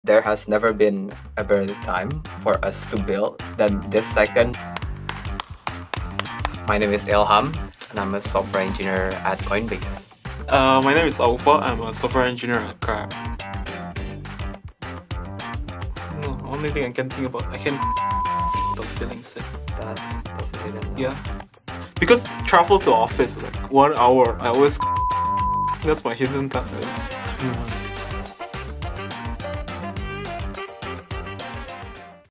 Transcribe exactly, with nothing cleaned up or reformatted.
There has never been a better time for us to build than this second. My name is Ilham, and I'm a software engineer at Coinbase. Uh, my name is Aufa. I'm a software engineer at Crab. No, only thing I can think about, I can without feeling sick. That's that's it. Yeah, because travel to office like one hour. I always that's my hidden talent.